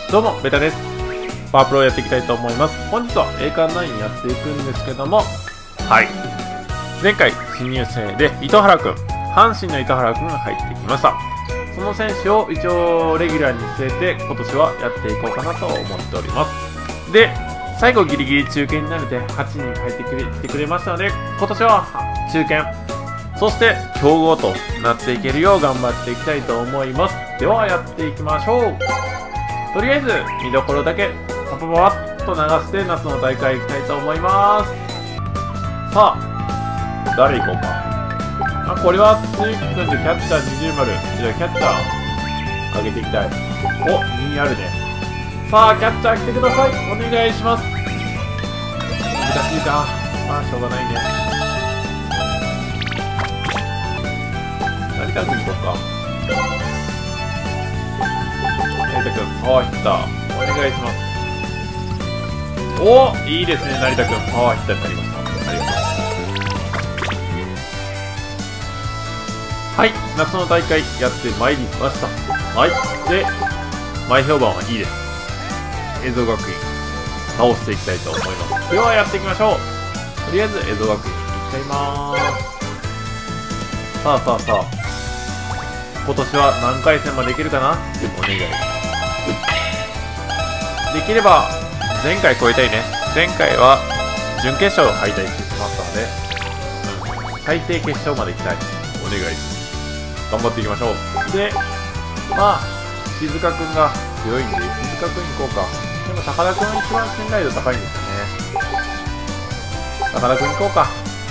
どうも、ベタです。パワープロをやっていきたいと思います。本日は栄冠9やっていくんですけども、はい。前回、新入生で糸原くん、阪神の糸原くんが入ってきました。その選手を一応レギュラーに据えて、今年はやっていこうかなと思っております。で、最後ギリギリ中堅になれて8人入ってきてくれましたので、今年は中堅、そして強豪となっていけるよう頑張っていきたいと思います。ではやっていきましょう。とりあえず見どころだけパパパッと流して夏の大会行きたいと思います。さあ、誰行こうか。これは鈴木君でキャッチャー20丸。じゃあキャッチャー上げていきたい。お、2あるね。さあ、キャッチャー来てください。お願いします。難しいか。まあ、しょうがないね。成田君行こうか。成田君、パワーヒッター。お願いします。おー、いいですね、成田君。パワーヒッターになりました。ありがとう。はい、夏の大会やってまいりました。はい。で、前評判はいいです。映像学院、倒していきたいと思います。ではやっていきましょう。とりあえず映像学院行っちゃいまーす。さあさあさあ。今年は何回戦までいけるかな？お願い。できれば、前回超えたいね。前回は、準決勝敗退してしまったので、最低決勝まで行きたい。お願い。頑張っていきましょう。で、まあ、静香くんが強いんで、静香くん行こうか。でも、高田くんは一番信頼度高いんですよね。高田くん行こうか。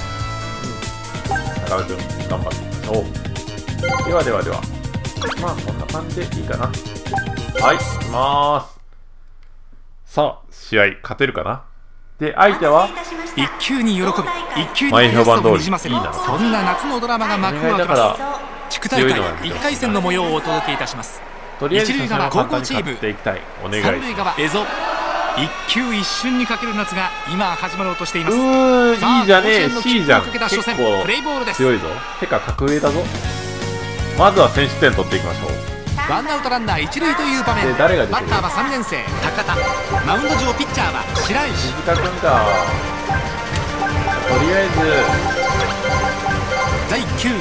高田くん、頑張っていきましょう。ではではでは。まあ、こんな感じでいいかな。はい、行きまーす。さあ、試合、勝てるかな。で、相手は一球に喜び、一球に前評判通りいいな。 そんな夏のドラマが幕を開けます。地区大会1回戦の模様をお届けいたします。 とりあえず一塁側高校チーム、 三塁側エゾ。一球一瞬にかける夏が今始まろうとしています。 いいじゃねえ、C じゃん。結構強いぞ。てか格上だぞ。まずは先取点取っていきましょう。 ワンアウトランナー一塁という場面でバッターは3年生高田、マウンド上ピッチャーは白石。 静香君か。とりあえず第1球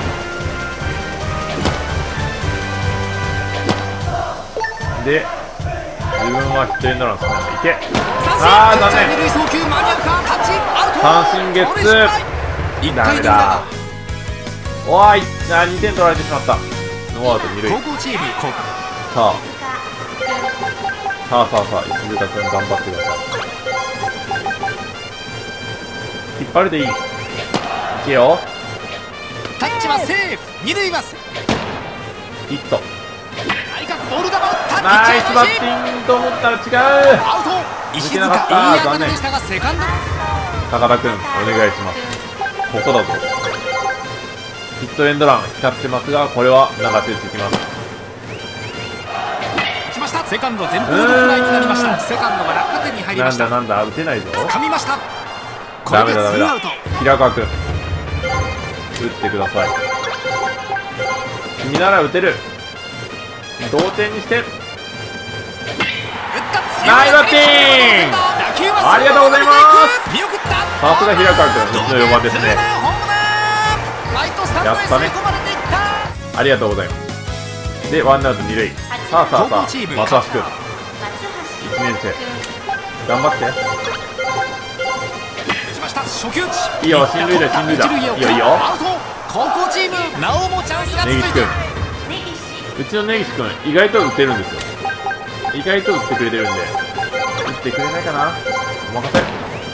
で、自分はヒットエンドラン好きなんでいけ。 あー、残念。二塁送球間に合うか。タッチアウト。 三振ゲッツー。ダメだ。おい、2点取られてしまった。ノーアウト2塁。 高校チーム降下。 さあ、石塚君頑張ってください。引っ張るでいい。いけよ。 タッチはセーフ。二塁ます。 ヒット。 ボール球を打った。 ナイスバッティングと思ったら違う。 アウト。石塚、いい当たりでしたがセカンド。 高田君お願いします。ここだぞ。ヒットエンドラン光ってますが、これは流し打ちいきます。 打ちました。セカンド前方のフライになりました。セカンドが落下点に入りました。 なんだ打てないぞ。 掴みました。こダメれで2アウト。 平川君打ってください。君なら打てる。同点にして。ナイスバッティング。ありがとうございます。さすが平川君、うちの4番ですね。やったね。ありがとうございます。で、ワンアウト2塁。さあ、松橋君1年生頑張って。いいよ、進塁打。いいよ。 高校チームなおもチャンスが続いて、 うちの根岸君意外と打てるんですよ。意外と打ってくれてるんで、打ってくれないかな。お任せ。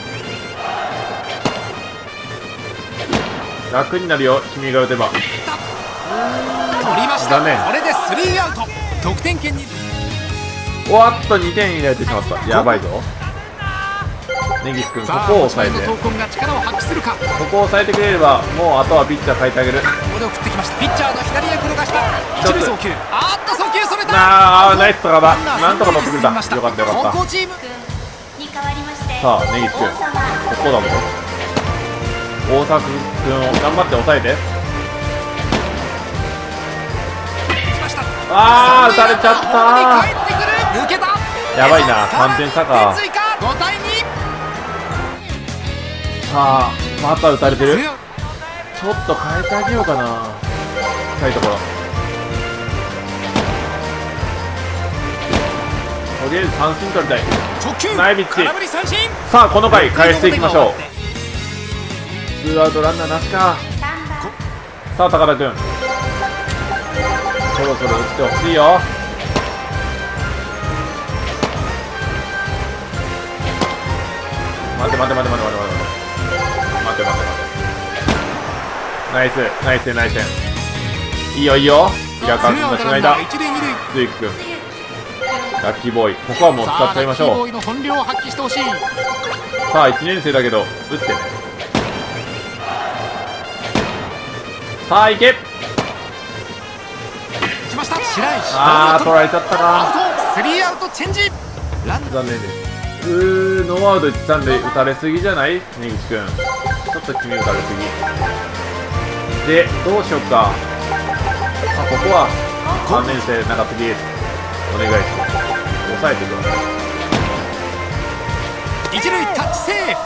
楽になるよ、君が打てば。 取りました。これで3アウト。得点圏に。 おわっと2点入れられてしまった。やばいぞ。根岸君、ここを抑えて。ここを抑えてくれれば、もうあとはピッチャー変えてあげる。 ここで送ってきました。ピッチャーの左へ転がした。一塁送球。送球それた。 ナイス高田。なんとか取ってくれた。よかった。 高校チームさあ、根岸君、ここだぞ。大作君を頑張って抑えて。打たれちゃった。 抜けた。 やばいな、3点差か。 5対2。 さあまた打たれてる。ちょっと変えてあげようかな、近いところ。とりあえず三振取りたい。ナイビッチ。さあこの回返していきましょう。ツーアウトランナーなしか。さあ高田君、そろそろ打ってほしいよ。待て。ナイス。いいよ平川君がつないだ。鈴木君、ラッキーボーイ、ここはもう使っちゃいましょう。さあ1年生だけど打ってね。さあ行け。あー取られちゃったか。 スリーアウトチェンジ。 残念です。ノーアウト1、3塁打たれすぎじゃない、根岸君。ちょっと君打たれすぎで、どうしようか。ここは3年生中継ぎお願いします。抑えてください。 一塁タッチセーフ。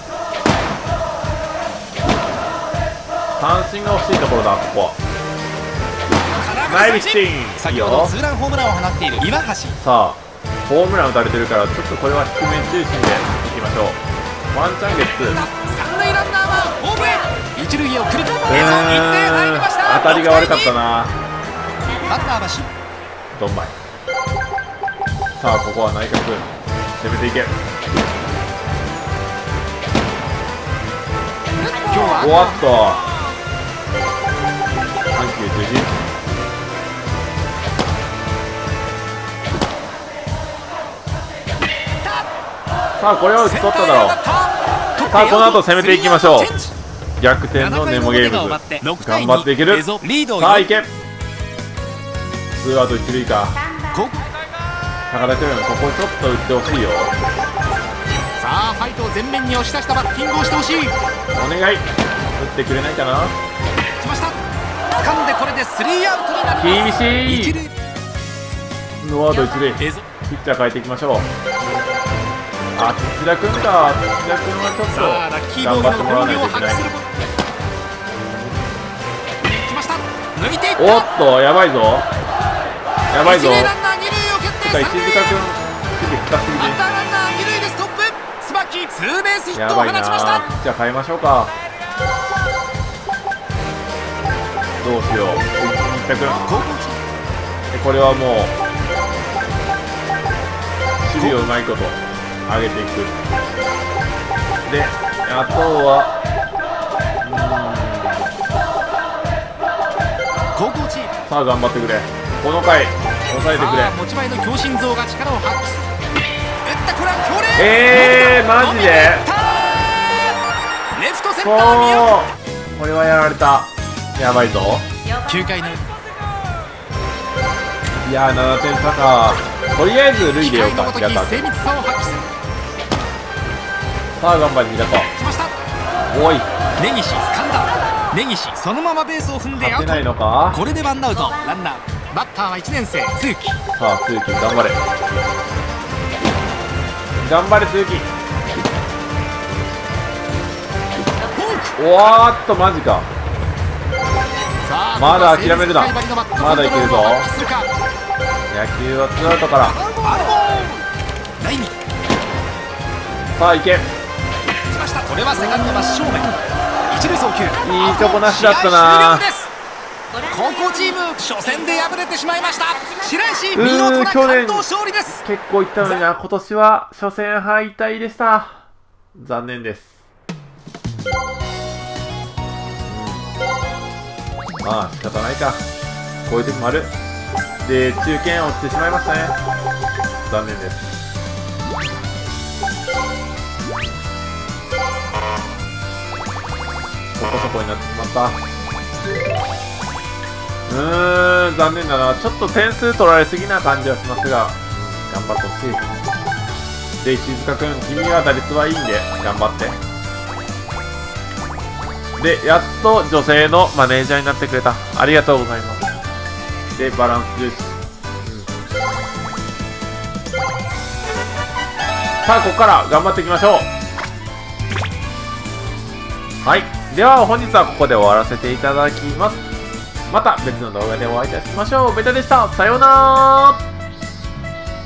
三振が欲しいところだ。ここナイビッチン、 先ほどツーランホームランを放っている岩橋。 さあホームラン打たれてるから、ちょっとこれは低め中心でいきましょう。ワンチャンゲッツ。 三塁ランナーはホームへ。一塁へ送る。1点入りました。 当たりが悪かったな。 ランナーはドンマイ。さあここは内角攻めていけ。おわっと緩急中心。さあこれは打ち取っただろう。さあこの後攻めていきましょう。逆転のネモゲームズ、頑張っていける。さあいけ。ツーアウト一塁か。高田君、ここちょっと打ってほしいよ。 さあファイトを前面に押し出したバッティングをしてほしい。 お願い、打ってくれないかな。 来ました。掴んでこれでスリーアウトになります。 厳しい。ノーアウト一塁、ピッチャー変えていきましょう。あ、土田君か。土田君はちょっと頑張ってもらわないといけない。おっとやばいぞ、やばいぞ。石塚君、深すぎで。やばいな。ピッチャー変えましょうか。どうしよう。新田君、これはもう守備をうまいこと上げていく。で、あとはさあ頑張ってくれ。この回抑えてくれ。 持ち前の強心臓が力を発揮する。打った、これは強烈。 マジでレフトセンター見よう。これはやられた。やばいぞ。 9回のいやー7点差か。とりあえず塁でよかった。 精密さを発揮する。 さあ頑張り平子。おい根岸掴んだ。根岸そのままベースを踏んでアウト。 ないのか。 これでワンアウト。ランナーバッターは1年生露木。 さあ露木頑張れ、頑張れ露木。おわーっとマジか。まだ諦めるな。まだいけるぞ。野球はツーアウトから。さあいけ。 これはセカンド真正面。一塁送球。 いいとこなしだったな。 高校チーム初戦で敗れてしまいました。白石見事な完投勝利です。 結構いったのにな。今年は初戦敗退でした。残念です。まあ仕方ないか。こういう時もある。で中堅落ちてしまいましたね。残念です。そこそこになってしまった。残念だな。ちょっと点数取られすぎな感じはしますが、頑張ってほしい。で石塚君、君は打率はいいんで頑張って。でやっと女性のマネージャーになってくれた。ありがとうございます。でバランス重視、 さあ、ここから頑張っていきましょう。はい。では、本日はここで終わらせていただきます。また別の動画でお会いいたしましょう。ベタでした。さようなら。